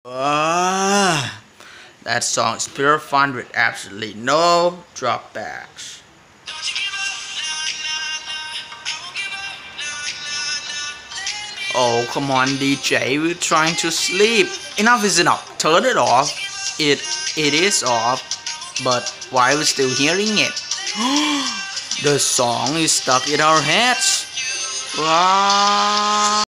Ah, that song is pure fun with absolutely no dropbacks. Oh, come on, DJ, we're trying to sleep. Enough is enough. Turn it off. It is off. But why are we still hearing it? The song is stuck in our heads. Wow.